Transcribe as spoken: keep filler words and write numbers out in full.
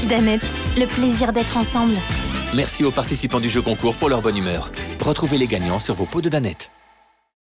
Danette, le plaisir d'être ensemble. Merci aux participants du jeu concours pour leur bonne humeur. Retrouvez les gagnants sur vos pots de Danette.